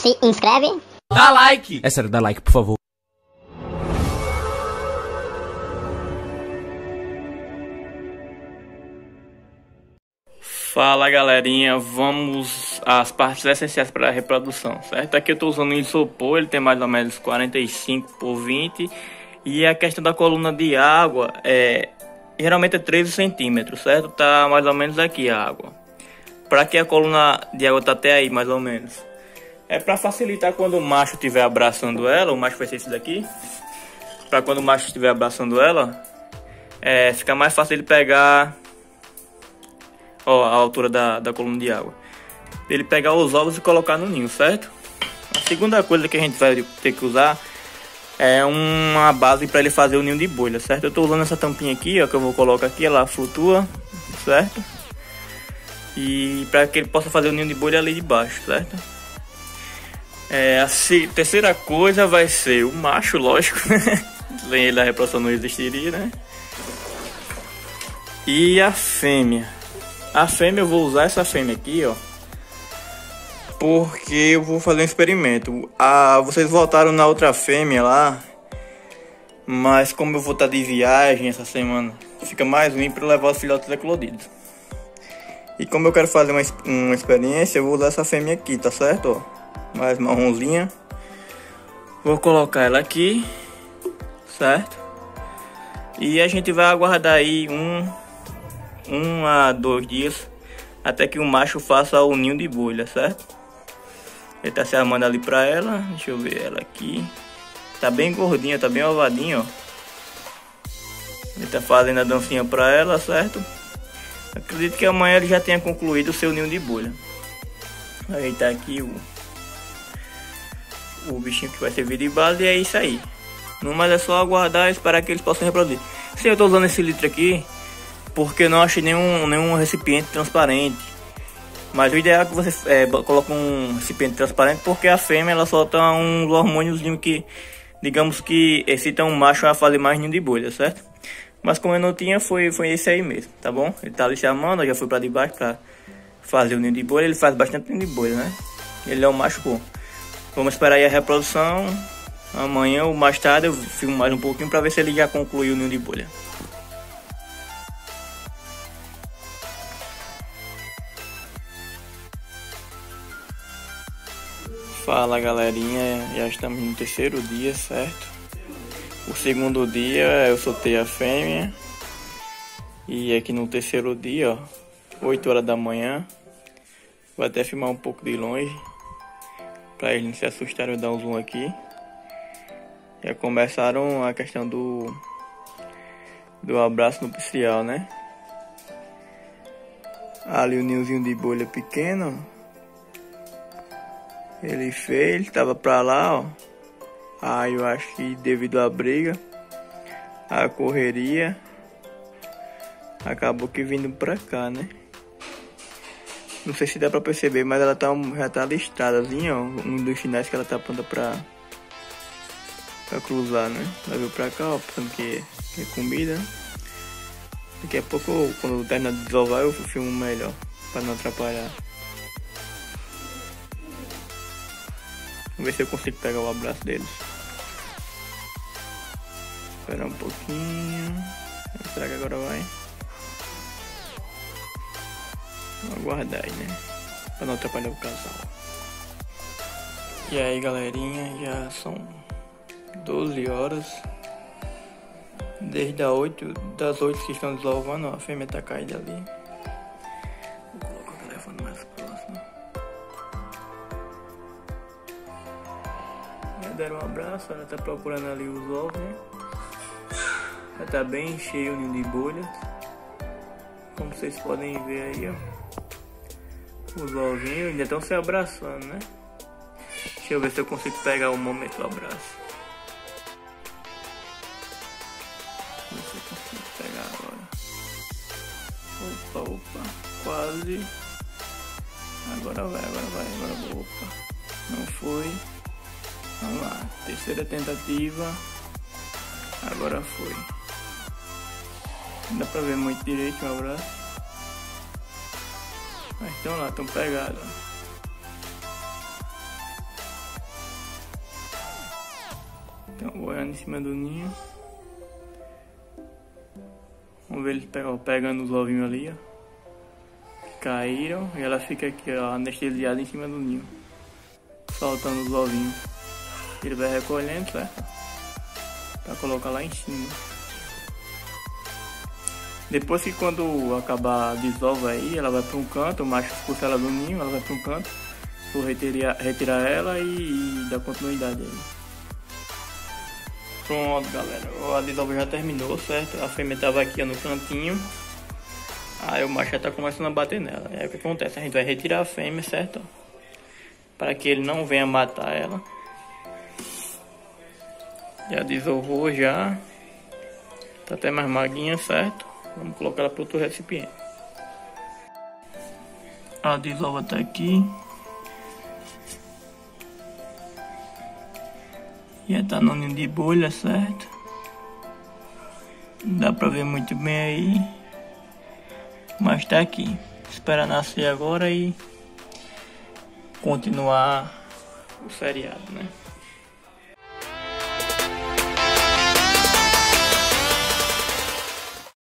Se inscreve. Dá like! É sério, dá like, por favor. Fala galerinha, vamos às partes essenciais para a reprodução, certo? Aqui eu estou usando um isopor, ele tem mais ou menos 45 por 20. E a questão da coluna de água geralmente é 13 centímetros, certo? Tá mais ou menos aqui a água. Para que a coluna de água tá até aí, mais ou menos. É para facilitar quando o macho estiver abraçando ela, o macho vai ser esse daqui. Para quando o macho estiver abraçando ela, fica mais fácil ele pegar... Ó, a altura da coluna de água. Ele pegar os ovos e colocar no ninho, certo? A segunda coisa que a gente vai ter que usar é uma base para ele fazer o ninho de bolha, certo? Eu estou usando essa tampinha aqui, ó, que eu vou colocar aqui, ela flutua, certo? E para que ele possa fazer o ninho de bolha ali de baixo, certo? A terceira coisa vai ser o macho, lógico. Sem ele a reprodução não existiria, né? E a fêmea. A fêmea, eu vou usar essa fêmea aqui, ó, porque eu vou fazer um experimento. Vocês votaram na outra fêmea lá, mas como eu vou estar de viagem essa semana, fica mais ruim para levar os filhotes eclodidos. E como eu quero fazer uma experiência, eu vou usar essa fêmea aqui, tá certo? Ó, mais marronzinha. Vou colocar ela aqui, certo? E a gente vai aguardar aí 1 a 2 dias até que o macho faça o ninho de bolha, certo? Ele tá se armando ali pra ela. Deixa eu ver ela aqui. Tá bem gordinha, tá bem ovadinha, ó. Ele tá fazendo a dancinha pra ela, certo? Acredito que amanhã ele já tenha concluído o seu ninho de bolha. Aí tá aqui o bichinho que vai servir de base, e é isso aí. Não mais é só aguardar e esperar que eles possam reproduzir. Sim, eu tô usando esse litro aqui porque eu não achei nenhum recipiente transparente. Mas o ideal é que você coloque um recipiente transparente, porque a fêmea ela solta uns hormôniozinhos que, digamos que excitam um macho a fazer mais ninho de bolha, certo? Mas como eu não tinha, foi esse aí mesmo, tá bom? Ele tá ali chamando, eu já fui pra debaixo pra fazer o ninho de bolha. Ele faz bastante ninho de bolha, né? Ele é um macho bom. Vamos esperar aí a reprodução. Amanhã ou mais tarde eu filmo mais um pouquinho pra ver se ele já concluiu o ninho de bolha. Fala galerinha, já estamos no terceiro dia, certo? O segundo dia eu soltei a fêmea. E aqui no terceiro dia, ó, 8 horas da manhã. Vou até filmar um pouco de longe, pra eles não se assustarem. Eu dar um zoom aqui. Já começaram a questão do abraço nupcial, né? Ali o ninhozinho de bolha pequeno ele fez, ele tava pra lá, ó. Aí eu acho que devido à briga, a correria, acabou que vindo pra cá, né? Não sei se dá pra perceber, mas ela já tá listradazinha, ó. Um dos sinais que ela tá pronta pra cruzar, né? Ela veio pra cá, ó, pensando que é comida. Daqui a pouco, quando eu terminar de desovar, eu filmo melhor, pra não atrapalhar. Vamos ver se eu consigo pegar o abraço deles. Esperar um pouquinho. Será que agora vai? Vamos aguardar aí, né? Pra não atrapalhar o casal. E aí galerinha, já são 12 horas. Desde das 8 que estão desovando, a fêmea tá caída ali. Vou colocar o telefone mais próximo. Já deram um abraço, ela tá procurando ali os ovos, né? Já tá bem cheio o ninho de bolhas. Como vocês podem ver aí, ó. Os ovinhos ainda estão se abraçando, né? Deixa eu ver se eu consigo pegar o momento do abraço. Ver se eu consigo pegar agora. Opa, quase. Agora vai. Opa, não foi. Vamos lá, terceira tentativa. Agora foi. Não dá pra ver muito direito o abraço. Mas estão lá, estão pegados. Tem um boiando em cima do ninho. Vamos ver ele pegando os ovinhos ali, ó. Caíram e ela fica aqui, ó, anestesiada em cima do ninho, soltando os ovinhos. Ele vai recolhendo, certo? Pra colocar lá em cima. Depois que quando acabar a desova aí, ela vai para um canto, o macho expulsa ela do ninho, ela vai para um canto. Vou retirar ela e dar continuidade aí. Pronto, galera, a desova já terminou, certo? A fêmea tava aqui ó, no cantinho. Aí o macho já tá começando a bater nela. Aí o que acontece? A gente vai retirar a fêmea, certo? Para que ele não venha matar ela. Já desovou já. Tá até mais maguinha, certo? Vamos colocar ela para outro recipiente. A desova tá aqui. Já tá no ninho de bolha, certo? Não dá pra ver muito bem aí. Mas tá aqui. Espera nascer agora e continuar o seriado, né?